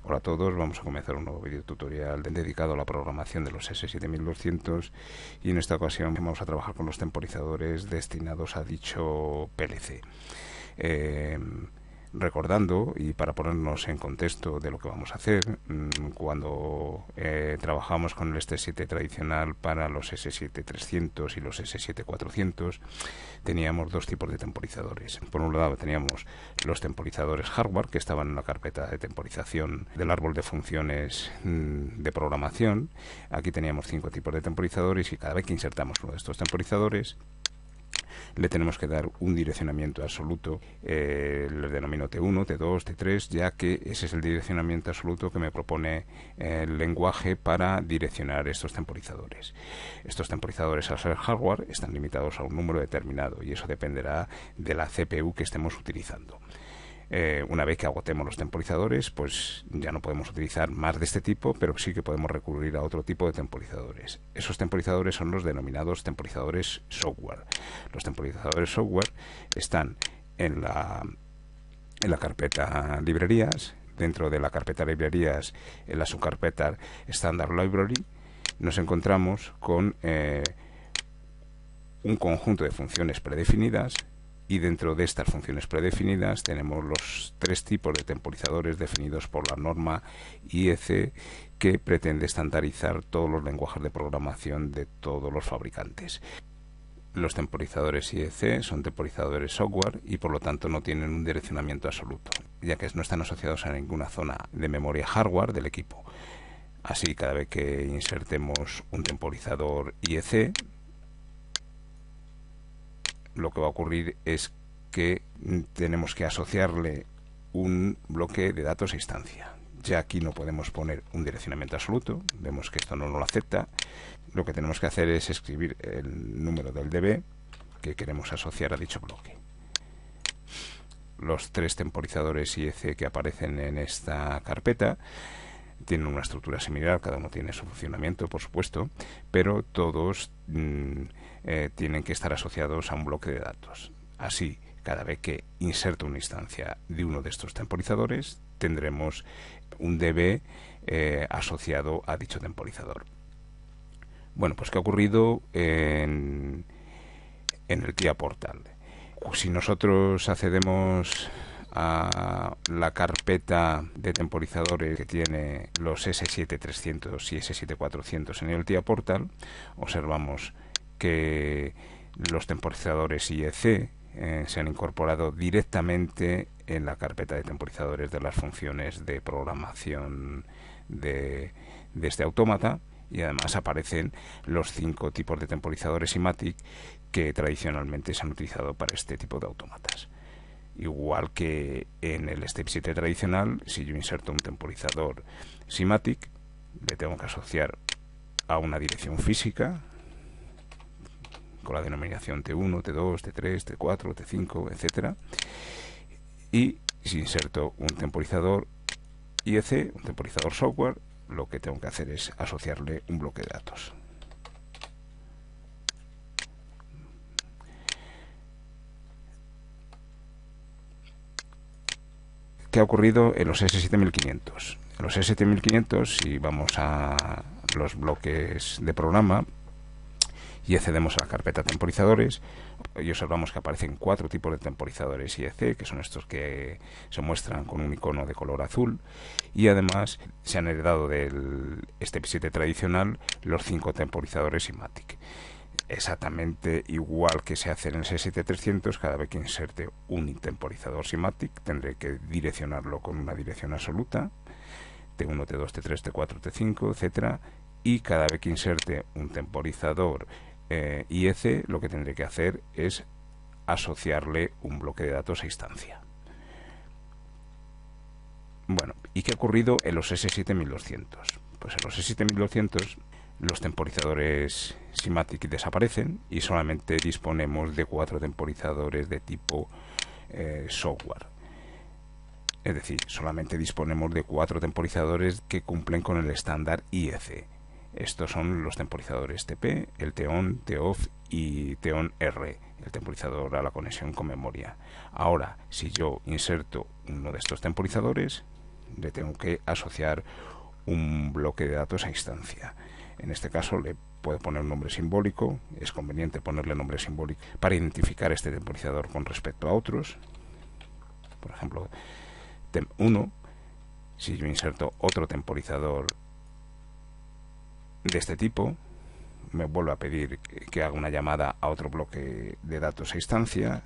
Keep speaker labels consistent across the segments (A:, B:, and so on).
A: Hola a todos, vamos a comenzar un nuevo vídeo tutorial dedicado a la programación de los S7200 y en esta ocasión vamos a trabajar con los temporizadores destinados a dicho PLC. Recordando, y para ponernos en contexto de lo que vamos a hacer, cuando trabajamos con el ST7 tradicional para los S7300 y los S7400, teníamos dos tipos de temporizadores. Por un lado teníamos los temporizadores hardware, que estaban en la carpeta de temporización del árbol de funciones de programación. Aquí teníamos 5 tipos de temporizadores y cada vez que insertamos uno de estos temporizadores le tenemos que dar un direccionamiento absoluto, le denomino T1, T2, T3, ya que ese es el direccionamiento absoluto que me propone el lenguaje para direccionar estos temporizadores. Estos temporizadores, al ser hardware, están limitados a un número determinado y eso dependerá de la CPU que estemos utilizando. Una vez que agotemos los temporizadores, pues ya no podemos utilizar más de este tipo, pero sí que podemos recurrir a otro tipo de temporizadores. Esos temporizadores son los denominados temporizadores software. Los temporizadores software están en la carpeta librerías. Dentro de la carpeta librerías, en la subcarpeta Standard Library, nos encontramos con un conjunto de funciones predefinidas. Y dentro de estas funciones predefinidas tenemos los 3 tipos de temporizadores definidos por la norma IEC, que pretende estandarizar todos los lenguajes de programación de todos los fabricantes. Los temporizadores IEC son temporizadores software y por lo tanto no tienen un direccionamiento absoluto, ya que no están asociados a ninguna zona de memoria hardware del equipo. Así, cada vez que insertemos un temporizador IEC, lo que va a ocurrir es que tenemos que asociarle un bloque de datos a instancia. Ya aquí no podemos poner un direccionamiento absoluto, vemos que esto no lo acepta. Lo que tenemos que hacer es escribir el número del DB que queremos asociar a dicho bloque. Los 3 temporizadores IEC que aparecen en esta carpeta tienen una estructura similar, cada uno tiene su funcionamiento, por supuesto, pero todos tienen que estar asociados a un bloque de datos. Así, cada vez que inserto una instancia de uno de estos temporizadores, tendremos un DB asociado a dicho temporizador. Bueno, pues ¿qué ha ocurrido en el TIA Portal? Si nosotros accedemos a la carpeta de temporizadores que tiene los S7300 y S7400 en el TIA Portal, observamos que los temporizadores IEC se han incorporado directamente en la carpeta de temporizadores de las funciones de programación de este autómata, y además aparecen los 5 tipos de temporizadores SIMATIC que tradicionalmente se han utilizado para este tipo de autómatas. Igual que en el Step 7 tradicional, si yo inserto un temporizador SIMATIC, le tengo que asociar a una dirección física con la denominación T1, T2, T3, T4, T5, etc. Y si inserto un temporizador IEC, un temporizador software, lo que tengo que hacer es asociarle un bloque de datos. ¿Qué ha ocurrido en los S7500? En los S7500, si vamos a los bloques de programa y accedemos a la carpeta temporizadores, y observamos que aparecen 4 tipos de temporizadores IEC, que son estos que se muestran con un icono de color azul, y además se han heredado del Step 7 tradicional los 5 temporizadores SIMATIC. Exactamente igual que se hace en el S7300, cada vez que inserte un temporizador SIMATIC tendré que direccionarlo con una dirección absoluta, T1, T2, T3, T4, T5, etc. Y cada vez que inserte un temporizador IEC, lo que tendré que hacer es asociarle un bloque de datos a instancia. Bueno, ¿y qué ha ocurrido en los S7200? Pues en los S7200 los temporizadores SIMATIC desaparecen y solamente disponemos de 4 temporizadores de tipo software. Es decir, solamente disponemos de 4 temporizadores que cumplen con el estándar IEC. Estos son los temporizadores TP, el TON, TOFF y TON-R, el temporizador a la conexión con memoria. Ahora, si yo inserto uno de estos temporizadores, le tengo que asociar un bloque de datos a instancia. En este caso le puedo poner un nombre simbólico. Es conveniente ponerle nombre simbólico para identificar este temporizador con respecto a otros. Por ejemplo, tem1. Si yo inserto otro temporizador de este tipo, me vuelve a pedir que haga una llamada a otro bloque de datos a instancia.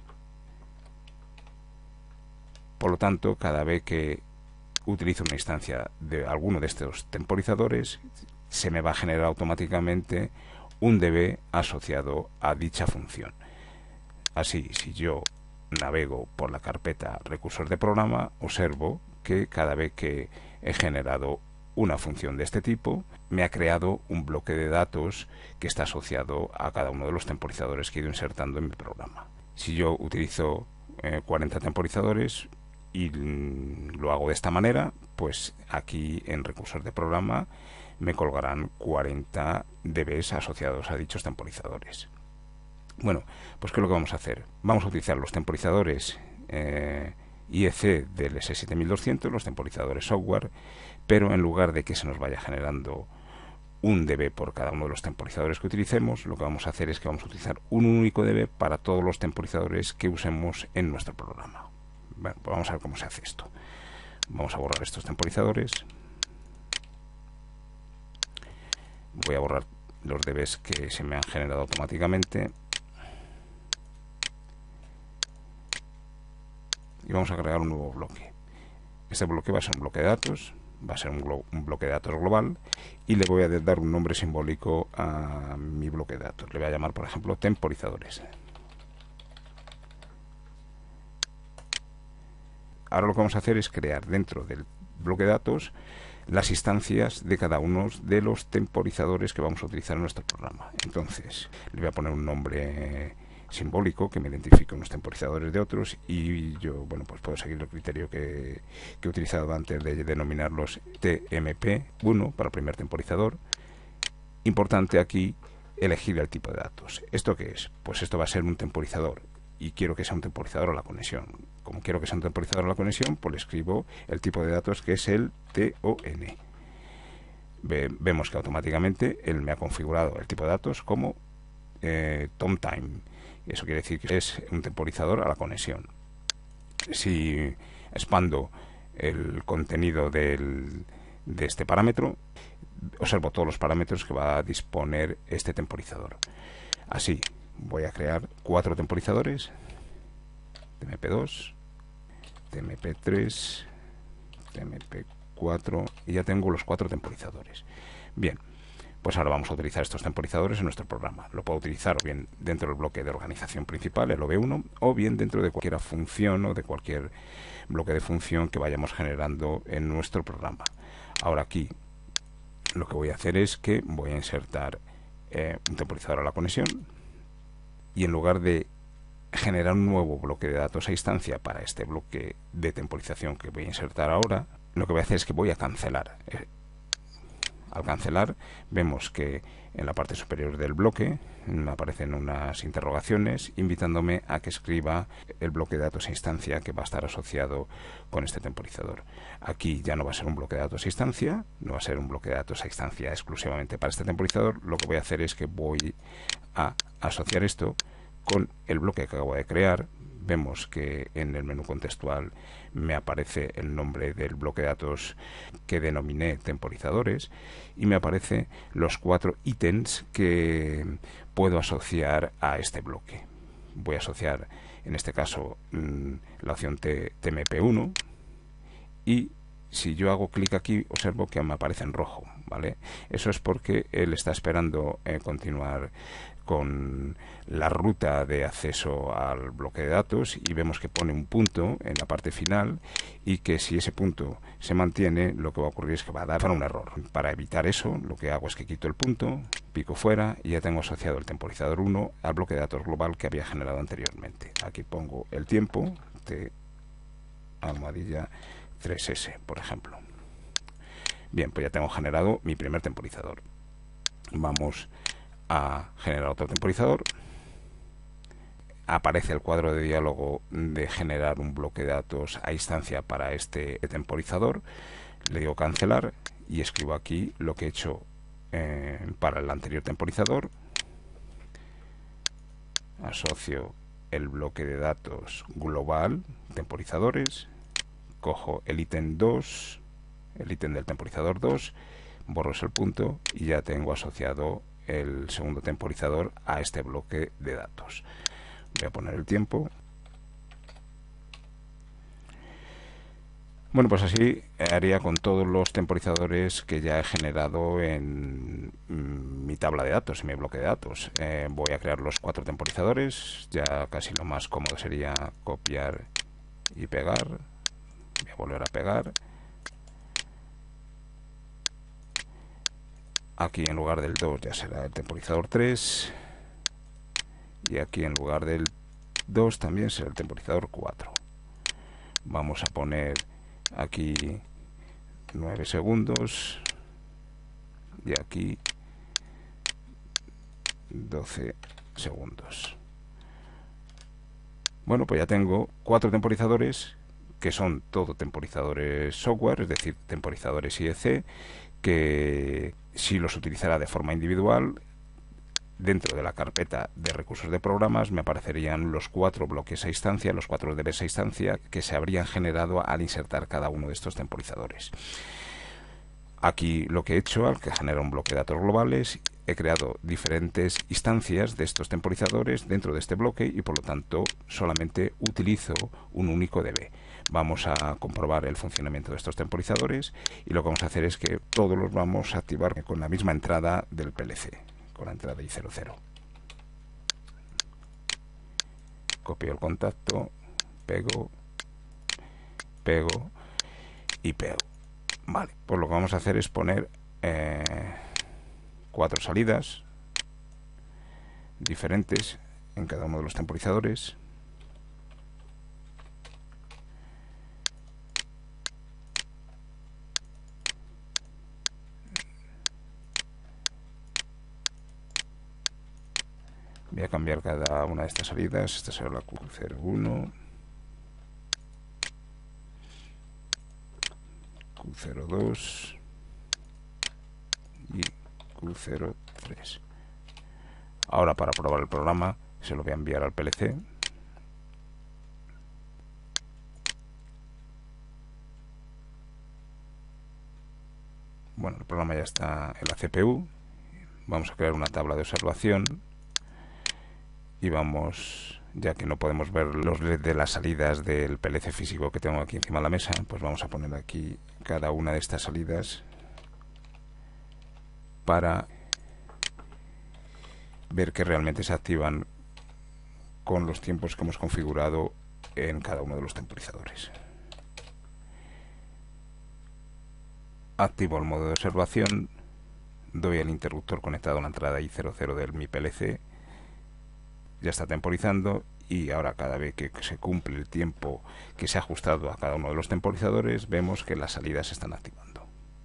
A: Por lo tanto, cada vez que utilizo una instancia de alguno de estos temporizadores, se me va a generar automáticamente un DB asociado a dicha función. Así, si yo navego por la carpeta recursos de programa, observo que cada vez que he generado una función de este tipo, me ha creado un bloque de datos que está asociado a cada uno de los temporizadores que he ido insertando en mi programa. Si yo utilizo 40 temporizadores y lo hago de esta manera, pues aquí en recursos de programa me colgarán 40 DBs asociados a dichos temporizadores. Bueno, pues ¿qué es lo que vamos a hacer? Vamos a utilizar los temporizadores IEC del S7200, los temporizadores software, pero en lugar de que se nos vaya generando un DB por cada uno de los temporizadores que utilicemos, lo que vamos a hacer es que vamos a utilizar un único DB para todos los temporizadores que usemos en nuestro programa. Bueno, pues vamos a ver cómo se hace esto. Vamos a borrar estos temporizadores. Voy a borrar los DBs que se me han generado automáticamente. Y vamos a crear un nuevo bloque. Este bloque va a ser un bloque de datos, va a ser un bloque de datos global, y le voy a dar un nombre simbólico a mi bloque de datos. Le voy a llamar, por ejemplo, temporizadores. Ahora lo que vamos a hacer es crear dentro del bloque de datos las instancias de cada uno de los temporizadores que vamos a utilizar en nuestro programa. Entonces, le voy a poner un nombre simbólico que me identifique unos temporizadores de otros, y yo, bueno, pues puedo seguir el criterio que he utilizado antes de denominarlos TMP1 para el primer temporizador. Importante aquí elegir el tipo de datos. ¿Esto qué es? Pues esto va a ser un temporizador, y quiero que sea un temporizador a la conexión. Como quiero que sea un temporizador a la conexión, pues le escribo el tipo de datos, que es el TON. Vemos que automáticamente él me ha configurado el tipo de datos como TomTime. Eso quiere decir que es un temporizador a la conexión. Si expando el contenido de este parámetro, observo todos los parámetros que va a disponer este temporizador. Así, voy a crear 4 temporizadores: TMP2, TMP3, TMP4, y ya tengo los 4 temporizadores. Bien, pues ahora vamos a utilizar estos temporizadores en nuestro programa. Lo puedo utilizar o bien dentro del bloque de organización principal, el OV1, o bien dentro de cualquier función o de cualquier bloque de función que vayamos generando en nuestro programa. Ahora aquí lo que voy a hacer es que voy a insertar un temporizador a la conexión, y en lugar de generar un nuevo bloque de datos a instancia para este bloque de temporización que voy a insertar ahora, lo que voy a hacer es que voy a cancelar. Al cancelar, vemos que en la parte superior del bloque me aparecen unas interrogaciones invitándome a que escriba el bloque de datos a instancia que va a estar asociado con este temporizador. Aquí ya no va a ser un bloque de datos a instancia, no va a ser un bloque de datos a instancia exclusivamente para este temporizador. Lo que voy a hacer es que voy a asociar esto con el bloque que acabo de crear. Vemos que en el menú contextual me aparece el nombre del bloque de datos que denominé temporizadores, y me aparece los 4 ítems que puedo asociar a este bloque. Voy a asociar en este caso la opción TMP1, y si yo hago clic aquí, observo que me aparece en rojo, ¿vale? Eso es porque él está esperando continuar con la ruta de acceso al bloque de datos, y vemos que pone un punto en la parte final, y que si ese punto se mantiene, lo que va a ocurrir es que va a dar un error. Para evitar eso, lo que hago es que quito el punto, pico fuera, y ya tengo asociado el temporizador 1 al bloque de datos global que había generado anteriormente. Aquí pongo el tiempo, almohadilla 3S, por ejemplo. Bien, pues ya tengo generado mi primer temporizador. Vamos a generar otro temporizador. aparece el cuadro de diálogo de generar un bloque de datos a instancia para este temporizador. Le digo cancelar y escribo aquí lo que he hecho para el anterior temporizador. Asocio el bloque de datos global, temporizadores, cojo el ítem 2, el ítem del temporizador 2, borro el punto y ya tengo asociado el segundo temporizador a este bloque de datos. Voy a poner el tiempo. Bueno, pues así haría con todos los temporizadores que ya he generado en mi tabla de datos, en mi bloque de datos. Voy a crear los 4 temporizadores. Ya casi lo más cómodo sería copiar y pegar. Voy a volver a pegar. Aquí en lugar del 2 ya será el temporizador 3. Y aquí en lugar del 2 también será el temporizador 4. Vamos a poner aquí 9 segundos y aquí 12 segundos. Bueno, pues ya tengo 4 temporizadores que son todo temporizadores software, es decir, temporizadores IEC, que si los utilizara de forma individual, dentro de la carpeta de recursos de programas me aparecerían los 4 bloques a instancia, los 4 DBs a instancia que se habrían generado al insertar cada uno de estos temporizadores. Aquí lo que he hecho, al que genera un bloque de datos globales, he creado diferentes instancias de estos temporizadores dentro de este bloque y por lo tanto solamente utilizo un único DB. Vamos a comprobar el funcionamiento de estos temporizadores y lo que vamos a hacer es que todos los vamos a activar con la misma entrada del PLC, con la entrada I00. Copio el contacto, pego y pego. Vale, pues lo que vamos a hacer es poner 4 salidas diferentes en cada uno de los temporizadores. Voy a cambiar cada una de estas salidas. Esta será la Q01, Q02 y Q03. Ahora, para probar el programa, se lo voy a enviar al PLC. Bueno, el programa ya está en la CPU. Vamos a crear una tabla de observación y vamos, ya que no podemos ver los LED de las salidas del PLC físico que tengo aquí encima de la mesa, pues vamos a poner aquí cada una de estas salidas para ver que realmente se activan con los tiempos que hemos configurado en cada uno de los temporizadores. Activo el modo de observación, doy al interruptor conectado a la entrada I00 de mi PLC, ya está temporizando y ahora cada vez que se cumple el tiempo que se ha ajustado a cada uno de los temporizadores, vemos que las salidas se están activando.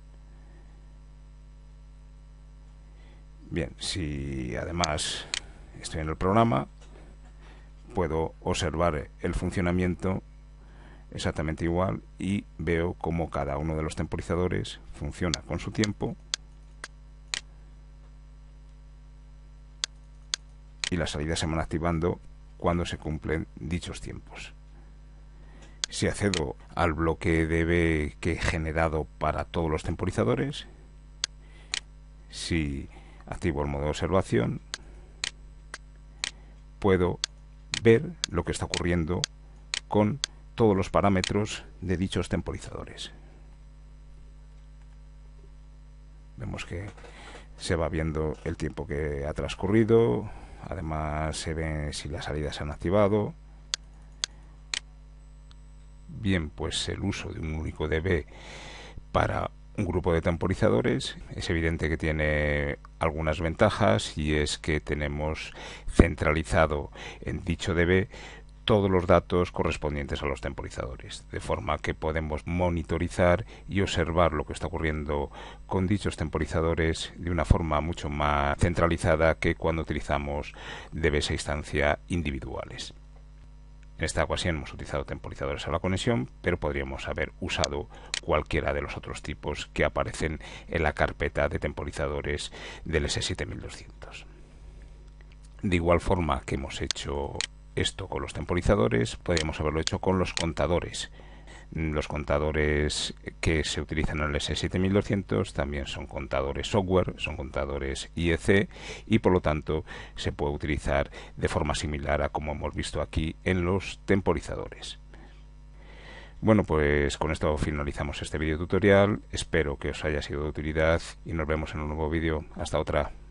A: Bien, si además estoy en el programa, puedo observar el funcionamiento exactamente igual y veo cómo cada uno de los temporizadores funciona con su tiempo y las salidas se van activando cuando se cumplen dichos tiempos. Si accedo al bloque DB que he generado para todos los temporizadores, si activo el modo de observación, puedo ver lo que está ocurriendo con todos los parámetros de dichos temporizadores. Vemos que se va viendo el tiempo que ha transcurrido, además se ve si las salidas se han activado. Bien, pues el uso de un único DB para un grupo de temporizadores es evidente que tiene algunas ventajas, y es que tenemos centralizado en dicho DB todos los datos correspondientes a los temporizadores, de forma que podemos monitorizar y observar lo que está ocurriendo con dichos temporizadores de una forma mucho más centralizada que cuando utilizamos DBs a instancia individuales. En esta ocasión hemos utilizado temporizadores a la conexión, pero podríamos haber usado cualquiera de los otros tipos que aparecen en la carpeta de temporizadores del S7200. De igual forma que hemos hecho esto con los temporizadores, podríamos haberlo hecho con los contadores. Los contadores que se utilizan en el S7200 también son contadores software, son contadores IEC, y por lo tanto se puede utilizar de forma similar a como hemos visto aquí en los temporizadores. Bueno, pues con esto finalizamos este vídeo tutorial. Espero que os haya sido de utilidad y nos vemos en un nuevo vídeo. Hasta otra.